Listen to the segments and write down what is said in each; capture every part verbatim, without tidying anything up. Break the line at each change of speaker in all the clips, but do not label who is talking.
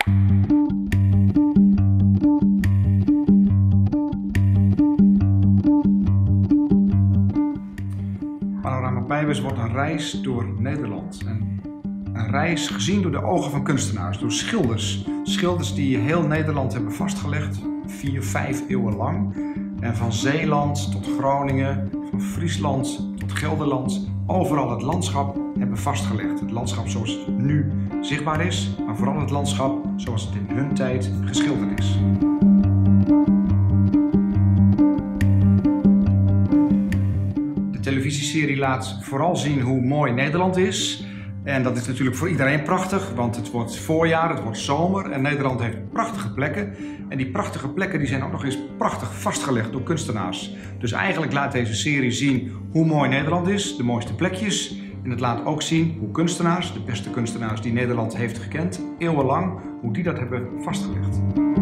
Panorama Pijbers wordt een reis door Nederland. En een reis gezien door de ogen van kunstenaars, door schilders. Schilders die heel Nederland hebben vastgelegd, vier, vijf eeuwen lang. En van Zeeland tot Groningen, van Friesland tot Gelderland, overal het landschap hebben vastgelegd. Het landschap zoals het nu zichtbaar is, maar vooral het landschap zoals het in hun tijd geschilderd is. De televisieserie laat vooral zien hoe mooi Nederland is. En dat is natuurlijk voor iedereen prachtig, want het wordt voorjaar, het wordt zomer en Nederland heeft prachtige plekken. En die prachtige plekken die zijn ook nog eens prachtig vastgelegd door kunstenaars. Dus eigenlijk laat deze serie zien hoe mooi Nederland is, de mooiste plekjes. En het laat ook zien hoe kunstenaars, de beste kunstenaars die Nederland heeft gekend, eeuwenlang, hoe die dat hebben vastgelegd.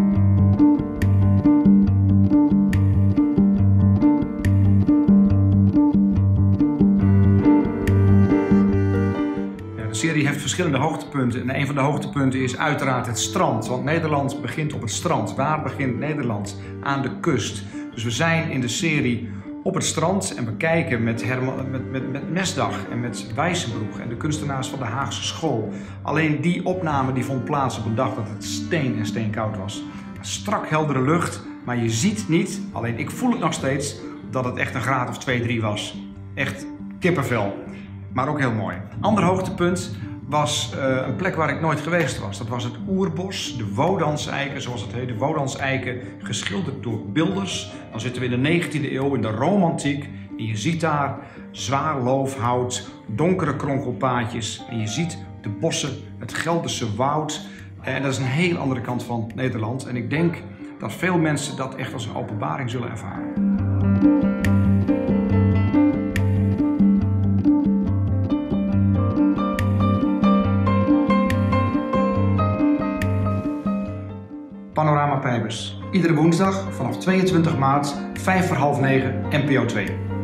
De serie heeft verschillende hoogtepunten en een van de hoogtepunten is uiteraard het strand. Want Nederland begint op het strand. Waar begint Nederland? Aan de kust. Dus we zijn in de serie op het strand en we kijken met, met, met, met Mesdag en met Wijzenbroek en de kunstenaars van de Haagse School. Alleen die opname die vond plaats op een dag dat het steen en steenkoud was. Strak heldere lucht, maar je ziet niet, alleen ik voel het nog steeds, dat het echt een graad of twee, drie was. Echt kippenvel. Maar ook heel mooi. Ander hoogtepunt was uh, een plek waar ik nooit geweest was. Dat was het oerbos, de Wodanseiken, zoals het heet. De Wodanseiken, geschilderd door beelders. Dan zitten we in de negentiende eeuw, in de romantiek. En je ziet daar zwaar loofhout, donkere kronkelpaadjes. En je ziet de bossen, het Gelderse woud. En dat is een heel andere kant van Nederland. En ik denk dat veel mensen dat echt als een openbaring zullen ervaren. Panorama Pijbers. Iedere woensdag vanaf tweeëntwintig maart, vijf voor half negen, N P O twee.